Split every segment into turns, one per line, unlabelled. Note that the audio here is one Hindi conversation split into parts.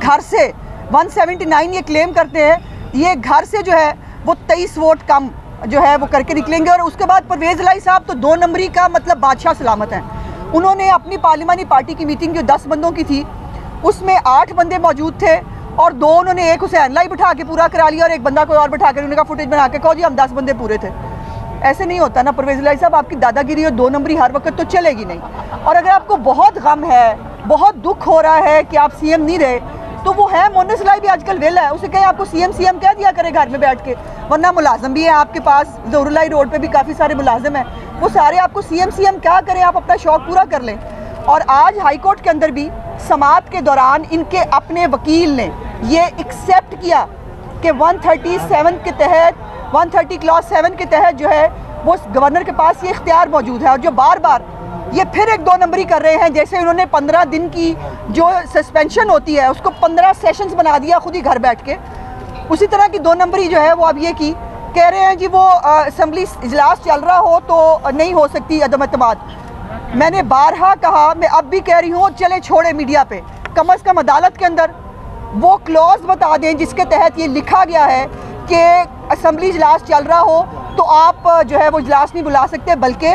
घर से 179 ये क्लेम करते हैं, ये घर से जो है वो 23 वोट कम जो है वो करके निकलेंगे। और उसके बाद परवेज़ इलाही साहब तो 2 नंबरी का मतलब बादशाह सलामत हैं। उन्होंने अपनी पार्लिमानी पार्टी की मीटिंग जो 10 बंदों की थी उसमें 8 बंदे मौजूद थे और 2 उन्होंने, एक हुसैन लाई बिठा के पूरा करा लिया और एक बंदा कोई और बिठा के उन्होंने फुटेज बना के कहो जी हम 10 बंदे पूरे थे। ऐसे नहीं होता ना परवेज़ इलाही साहब, आपकी दादागिरी और 2 नंबरी हर वक्त तो चलेगी नहीं। और अगर आपको बहुत गम है, बहुत दुख हो रहा है कि आप सीएम नहीं रहे, तो वो है मोहनिस इलाही भी आजकल वेला है, उसे कहें आपको सीएम कह दिया करे घर में बैठ के, वरना मुलाजम भी है आपके पास, ज़हूरुल्लाह रोड पे भी काफ़ी सारे मुलाजिम हैं, वो सारे आपको सीएम क्या करें, आप अपना शौक़ पूरा कर लें। और आज हाई कोर्ट के अंदर भी समाअत के दौरान इनके अपने वकील ने ये एक्सेप्ट किया कि 137 के तहत 130 क्लॉज 7 के तहत जो है वो गवर्नर के पास ये इख्तियार मौजूद है। और जो बार बार ये फिर एक 2 नंबरी कर रहे हैं, जैसे उन्होंने 15 दिन की जो सस्पेंशन होती है उसको 15 सेशंस बना दिया खुद ही घर बैठ के, उसी तरह की 2 नंबरी जो है वो अब ये की कह रहे हैं जी वो असम्बली इजलास चल रहा हो तो नहीं हो सकती अदम एतमाद। मैंने बारहा कहा, मैं अब भी कह रही हूँ, चले छोड़े मीडिया पे, कम अज़ कम अदालत के अंदर वो क्लॉज बता दें जिसके तहत ये लिखा गया है कि असम्बली इजलास चल रहा हो तो आप जो है वो इजलास नहीं बुला सकते, बल्कि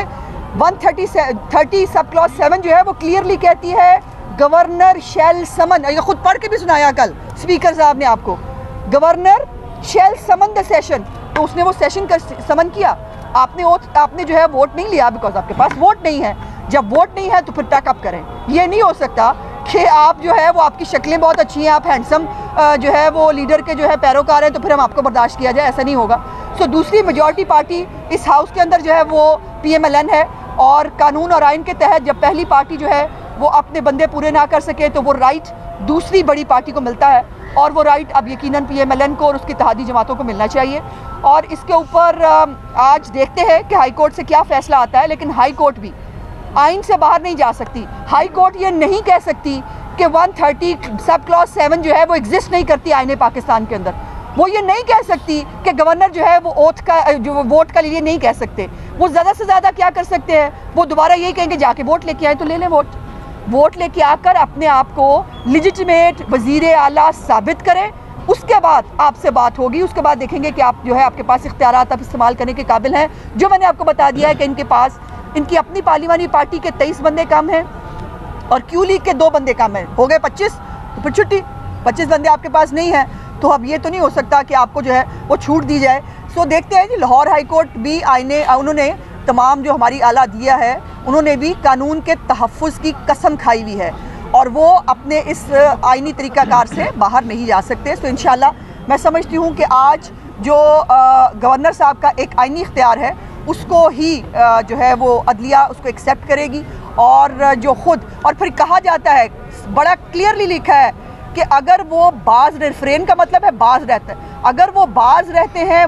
130 सब क्लॉज 7 जो है वो क्लियरली कहती है गवर्नर शैल समन, ये खुद पढ़ के भी सुनाया कल स्पीकर साहब ने आपको, governor shall summon the session. तो उसने वो सेशन का समन किया, आपने जो है वोट नहीं लिया बिकॉज आपके पास वोट नहीं है। जब वोट नहीं है तो फिर टैकअप करें। ये नहीं हो सकता कि आप जो है वो, आपकी शक्लें बहुत अच्छी हैं, आप हैंडसम जो है वो लीडर के जो है पैरोकार हैं, तो फिर हम आपको बर्दाश्त किया जाए, ऐसा नहीं होगा। सो दूसरी मेजॉरिटी पार्टी इस हाउस के अंदर जो है वो PMLN है, और कानून और आइन के तहत जब पहली पार्टी जो है वो अपने बंदे पूरे ना कर सके तो वो राइट दूसरी बड़ी पार्टी को मिलता है, और वो राइट अब यकीनन PMLN को और उसकी इत्तेहादी जमातों को मिलना चाहिए। और इसके ऊपर आज देखते हैं कि हाई कोर्ट से क्या फ़ैसला आता है, लेकिन हाई कोर्ट भी आइन से बाहर नहीं जा सकती। हाई कोर्ट ये नहीं कह सकती कि 130 सब क्लॉज 7 जो है वो एग्जिस्ट नहीं करती आईने पाकिस्तान के अंदर। वो ये नहीं कह सकती कि गवर्नर जो है वो ओथ का जो वोट का लिए नहीं कह सकते। वो ज़्यादा से ज़्यादा क्या कर सकते हैं, वो दोबारा यही कहेंगे जाके वोट लेके आए तो ले लें वोट लेके आकर अपने आप को लिजिटिमेट वज़ीर आला साबित करें। उसके बाद आपसे बात होगी, उसके बाद देखेंगे कि आप जो है आपके पास इख्तियारात आप इस्तेमाल करने के काबिल हैं। जो मैंने आपको बता दिया है कि इनके पास इनकी अपनी पार्लिमानी पार्टी के 23 बंदे कम हैं और क्यू लीग के 2 बंदे कम हैं, हो गए 25, तो फिर छुट्टी। 25 बंदे आपके पास नहीं हैं तो अब ये तो नहीं हो सकता कि आपको जो है वो छूट दी जाए। सो देखते हैं जी, लाहौर हाई कोर्ट भी उन्होंने तमाम जो हमारी आला दिया है, उन्होंने भी कानून के तहफ़्फ़ुज़ की कसम खाई हुई है और वो अपने इस आइनी तरीक़ाकार से बाहर नहीं जा सकते। तो इंशाल्लाह मैं समझती हूँ कि आज जो गवर्नर साहब का एक आइनी इख्तियार है उसको ही जो है वो अदलिया उसको एक्सेप्ट करेगी। और जो खुद और फिर कहा जाता है, बड़ा क्लियरली लिखा है कि अगर वो बाज रेफरेन का मतलब है बाज रहता है, अगर वो बाज रहते हैं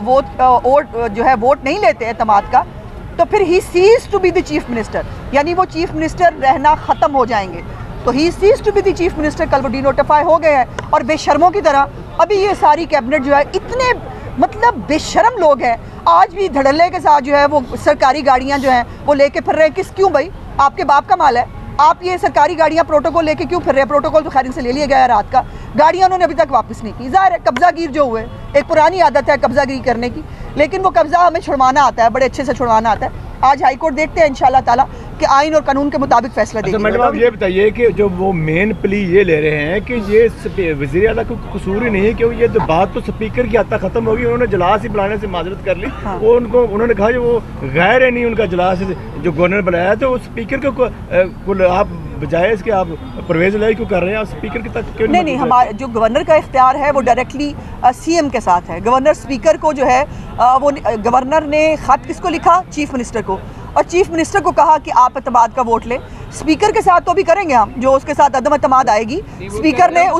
वो जो है वोट नहीं लेते हैं तमाद का, तो फिर he ceases to be the chief minister, यानी वो चीफ मिनिस्टर रहना ख़त्म हो जाएंगे। तो he ceases to be the chief minister कल वो डिनोटिफाई हो गए हैं। और बेशर्मों की तरह अभी ये सारी कैबिनेट जो है इतने मतलब बेशरम लोग हैं, आज भी धड़ल्ले के साथ जो है वो सरकारी गाड़ियाँ जो हैं वो लेके फिर रहे हैं। क्यों भाई, आपके बाप का माल है, आप ये सरकारी गाड़ियाँ प्रोटोकॉल लेके क्यों फिर रहे हैं? प्रोटोकॉल तो खैर इनसे ले लिया गया है रात का, गाड़ियाँ उन्होंने अभी तक वापस नहीं की। ज़ाहिर है कब्ज़ागीर जो हुए, एक पुरानी आदत है कब्ज़ागिरी करने की, लेकिन वो कब्ज़ा हमें छुड़वाना आता है, बड़े अच्छे से छुड़वाना आता है। आज हाई कोर्ट देखते हैं इंशाल्लाह ताला कि आइन और कानून के मुताबिक फैसला देगी।
मैडम आप ये बताइए कि जो वो मेन प्ली ये ले रहे हैं कि ये वज़ीर आला का कसूर ही नहीं है, क्योंकि ये तो बात तो स्पीकर की हद तक खत्म होगी। उन्होंने जलास ही बुलाने से माजरत कर ली। हाँ। वो उन्होंने कहा जो वो गैर है नहीं उनका जलास जो गवर्नर बुलाया, तो स्पीकर को आप बजाय इसके आप परवेज़ इलाही क्यों कर रहे हैं, आप स्पीकर के तक क्यों
नहीं, हमारा जो गवर्नर का इख्तियार है वो डायरेक्टली CM के साथ है। गवर्नर स्पीकर को जो है वो गवर्नर ने ख़त किसको लिखा, चीफ मिनिस्टर को, और चीफ मिनिस्टर को कहा कि आप एतमाद का वोट लें। स्पीकर के साथ तो भी करेंगे हम, जो उसके साथ अदम एतमाद आएगी स्पीकर ने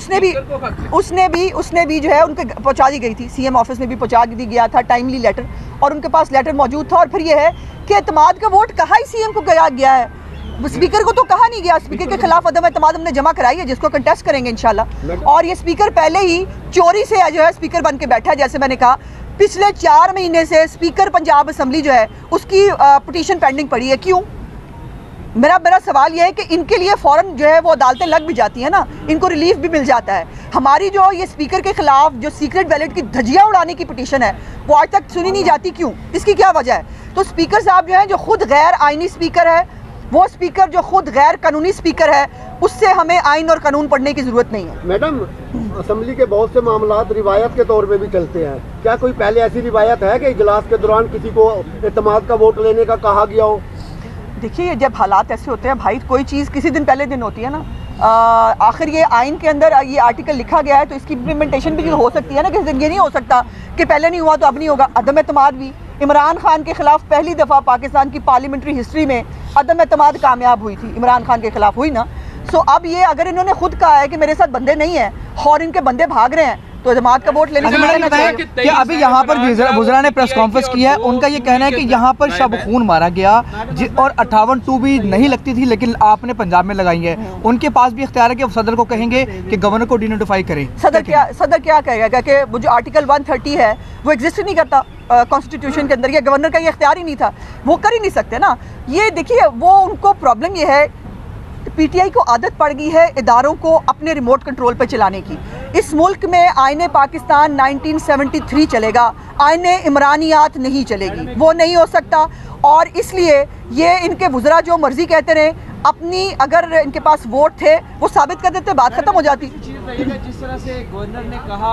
उसने भी जो है उनके पहुंचा दी गई थी, CM ऑफिस में भी पहुंचा दी गया था टाइमली लेटर, और उनके पास लेटर मौजूद था। और फिर ये है कि एतमाद का वोट कहाँ ही CM को गया है, स्पीकर को तो कहा नहीं गया। स्पीकर के खिलाफ अदम एतमाद हमने जमा कराई है, जिसको कंटेस्ट करेंगे इंशाल्लाह। और ये स्पीकर पहले ही चोरी से जो है स्पीकर बन के बैठा है। जैसे मैंने कहा, पिछले 4 महीने से स्पीकर पंजाब असम्बली जो है उसकी पिटीशन पेंडिंग पड़ी है। क्यों? मेरा सवाल यह है कि इनके लिए फ़ौरन जो है वो अदालतें लग भी जाती हैं ना, इनको रिलीफ भी मिल जाता है। हमारी जो ये स्पीकर के खिलाफ जो सीक्रेट बैलेट की धज्जियां उड़ाने की पिटीशन है वो आज तक सुनी नहीं जाती, क्यों? इसकी क्या वजह है? तो स्पीकर साहब जो हैं, जो खुद गैर आइनी स्पीकर है, वो स्पीकर जो खुद गैर कानूनी स्पीकर है, उससे हमें आइन और कानून पढ़ने की ज़रूरत नहीं है।
मैडम, असम्बली के बहुत से मामलात रिवायत के तौर पे भी चलते हैं, क्या कोई पहले ऐसी रिवायत है कि इजलास के दौरान किसी को एतमाद का वोट लेने का कहा गया हो?
देखिए, जब हालात ऐसे होते हैं भाई, कोई चीज़ किसी दिन पहले दिन होती है ना। आखिर ये आइन के अंदर ये आर्टिकल लिखा गया है तो इसकी इम्प्लीमेंटेशन भी हो सकती है ना, किसी दिन ये नहीं हो सकता कि पहले नहीं हुआ तो अब नहीं होगा। अदम एतमाद भी इमरान खान के खिलाफ पहली दफ़ा पाकिस्तान की पार्लियामेंट्री हिस्ट्री में अदम एतमाद कामयाब हुई थी, इमरान खान के खिलाफ हुई ना। सो अब ये अगर इन्होंने खुद कहा है कि मेरे साथ बंदे नहीं हैं और इनके बंदे भाग रहे हैं तो जमात का वोट लेने
कि अभी यहाँ पर वुज़रा ने प्रेस कॉन्फ्रेंस किया है, उनका ये कहना है कि यहाँ पर शब खून मारा गया और 58-2 भी नहीं लगती थी लेकिन आपने पंजाब में लगाई है। उनके पास भी इख्तियार है कि सदर को कहेंगे कि गवर्नर को डिनोटिफाई करें। सदर
क्या कहेगा कि वो जो आर्टिकल 130 है वो एग्जिस्ट नहीं करता कॉन्स्टिट्यूशन के अंदर, या गवर्नर का ये इख्तियार ही नहीं था, वो कर ही नहीं सकते ना। ये देखिए, वो उनको प्रॉब्लम ये है, पीटीआई को आदत पड़ गई है इदारों को अपने रिमोट कंट्रोल पर चलाने की। इस मुल्क में आईने पाकिस्तान 1973 चलेगा, आईने इमरानियात नहीं चलेगी, वो नहीं हो सकता। और इसलिए ये इनके वुज़रा जो मर्जी कहते रहे, अपनी अगर इनके पास वोट थे वो साबित कर देते, बात खत्म हो जाती।
जिस तरह से गवर्नर ने कहा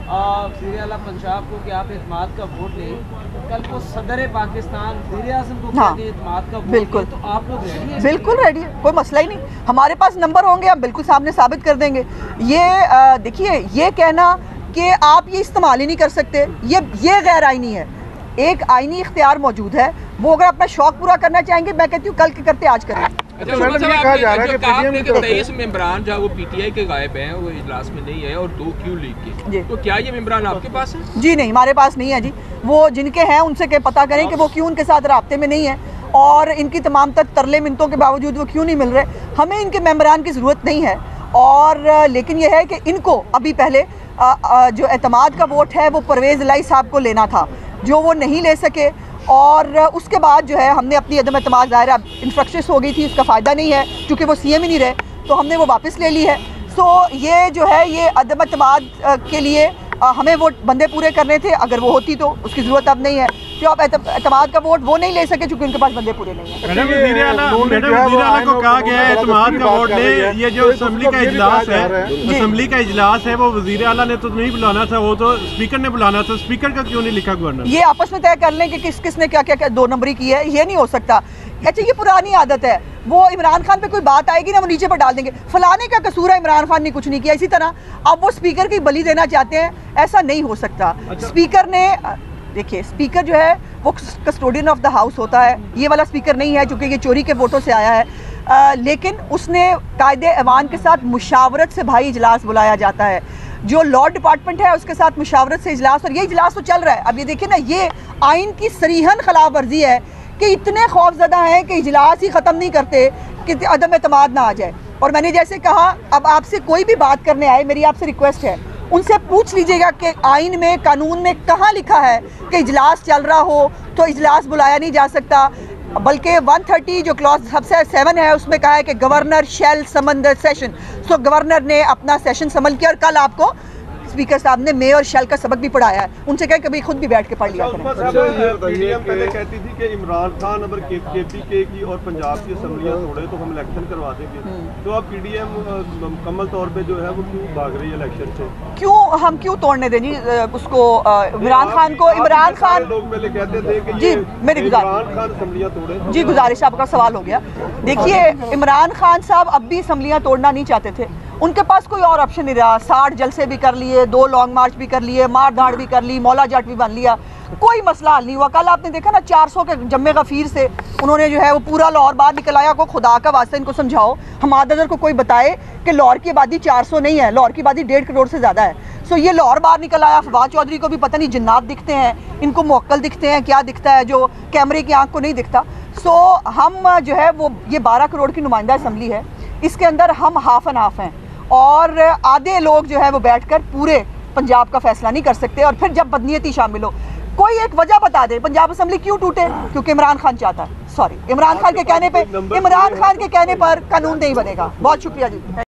वज़ीर आला पंजाब को कि आप एतमाद का वोट लें, कल को सदर पाकिस्तान वज़ीर आज़म को कहते हैं एतमाद का वोट
बिल्कुल,
तो आप लोग रेडी हैं?
बिल्कुल रेडी है, कोई मसला ही नहीं। हमारे पास नंबर होंगे, हम बिल्कुल सामने साबित कर देंगे। ये देखिए, ये कहना कि आप ये इस्तेमाल ही नहीं कर सकते, ये गैर आइनी है। एक आइनी इख्तियार मौजूद है, वो अगर अपना शौक पूरा करना चाहेंगे, मैं कहती हूँ कल के करते आज करें।
अच्छा, मैडम, ये कहा जा रहा है कि 23 मेंबरान जो वो पीटीआई के गायब हैं, वो इजलास में नहीं है, और 2 क्यू लीग के, तो क्या ये मेंबरान आपके पास है?
जी नहीं, हमारे पास नहीं है जी। वो जिनके हैं उनसे के पता करें कि वो क्यों उनके साथ राब्ते में नहीं है और इनकी तमाम तक तरले मिनतों के बावजूद वो क्यों नहीं मिल रहे। हमें इनके मेंबरान की ज़रूरत नहीं है। और लेकिन यह है कि इनको अभी पहले जो एतमाद का वोट है वो परवेज़ इलाही साहब को लेना था, जो वो नहीं ले सके। और उसके बाद जो है हमने अपनी अदम एतमाद ज़ाहिर अब इंफ्रक्शस हो गई थी, उसका फ़ायदा नहीं है क्योंकि वो सीएम ही नहीं रहे, तो हमने वो वापस ले ली है। सो ये जो है, ये अदम एतमाद के लिए हमें वो बंदे पूरे करने थे, अगर वो होती तो उसकी ज़रूरत अब नहीं है। जो अब एतमाद का वोट वो नहीं ले सके क्योंकि उनके पास बंदे पूरे नहीं है।
मैडम, वज़ीर आला को कहा गया है एतमाद का वोट ले। ये जो असम्बली का इजलास है, वो वज़ीर आला ने तो नहीं बुलाना था, वो तो स्पीकर ने बुलाना था। स्पीकर का क्यों नहीं लिखा गवर्नर?
ये आपस में तय कर लें कि किसने क्या क्या 2 नंबरी की है, ये नहीं हो सकता। अच्छा, ये पुरानी आदत है, वो इमरान खान पे कोई बात आएगी ना, वो नीचे पर डाल देंगे, फलाने का कसूर है, इमरान खान ने कुछ नहीं किया। इसी तरह अब वो स्पीकर की बलि देना चाहते हैं, ऐसा नहीं हो सकता। स्पीकर ने, देखिए, स्पीकर जो है वो कस्टोडियन ऑफ द हाउस होता है, ये वाला स्पीकर नहीं है क्योंकि ये चोरी के वोटों से आया है। लेकिन उसने कायदे ऐवान के साथ मुशावरत से भाई इजलास बुलाया जाता है, जो लॉ डिपार्टमेंट है उसके साथ मुशावरत से इजलास, और ये इजलास तो चल रहा है। अब ये देखिए ना, ये आइन की सरीहन खिलाफ वर्जी है कि इतने खौफजदा हैं कि इजलास ही ख़त्म नहीं करते कि अदम एतमाद ना आ जाए। और मैंने जैसे कहा, अब आपसे कोई भी बात करने आए, मेरी आपसे रिक्वेस्ट है, उनसे पूछ लीजिएगा कि आइन में, कानून में कहाँ लिखा है कि इजलास चल रहा हो तो इजलास बुलाया नहीं जा सकता। बल्कि 130 जो क्लॉज सबसे 7 है उसमें कहा है कि governor shall summon the session. So governor ने अपना सेशन समन किया, और कल आपको स्पीकर साहब ने मे और शैल का सबक भी पढ़ाया है। उनसे कहें कभी खुद भी बैठ के पढ़ लिया करें।
पहले कहती थी कि इमरान खान अगर केपीके की और पंजाब की असम्बलियां तोड़े तो हम इलेक्शन करवा देंगे, तो अब पीडीएम मुकम्मल तौर पे जो है वो क्यों भाग रही है इलेक्शन से?
हम क्यों तोड़ने दें जी उसको, इमरान खान को? इमरान खान
लोग पहले कहते थे कि
जी, मेरी
इमरान खान असम्बलियां तोड़े।
जी, गुजारिश, आपका सवाल हो गया। देखिए, इमरान खान साहब अब भी असम्बलियां तोड़ना नहीं चाहते थे, उनके पास कोई और ऑप्शन नहीं रहा। 60 जलसे भी कर लिए, 2 लॉन्ग मार्च भी कर लिए, मार धाड़ भी कर ली, मौला जाट भी बन लिया, कोई मसला हल नहीं हुआ। कल आपने देखा ना, 400 के जम्मे गफीर से उन्होंने जो है वो पूरा लाहौर बाहर निकल आया। को खुदा का वास्ता इनको समझाओ, हमादर को कोई बताए कि लाहौर की आबादी 400 नहीं है, लाहौर की आबादी 1.5 करोड़ से ज़्यादा है। सो ये लाहौर बाहर निकल आया। फवाद चौधरी को भी पता नहीं जिन्नात दिखते हैं, इनको मोक्कल दिखते हैं, क्या दिखता है जो कैमरे की आँख को नहीं दिखता। सो हम जो है वो, ये 12 करोड़ की नुमाइंदा असम्बली है, इसके अंदर हम हाफ एंड हाफ हैं, और आधे लोग जो है वो बैठकर पूरे पंजाब का फैसला नहीं कर सकते। और फिर जब बदनीयती शामिल हो, कोई एक वजह बता दे, पंजाब असम्बली क्यों टूटे? क्योंकि इमरान खान चाहता है। सॉरी, इमरान खान के कहने पे, इमरान खान के कहने पर कानून नहीं बनेगा। बहुत शुक्रिया जी।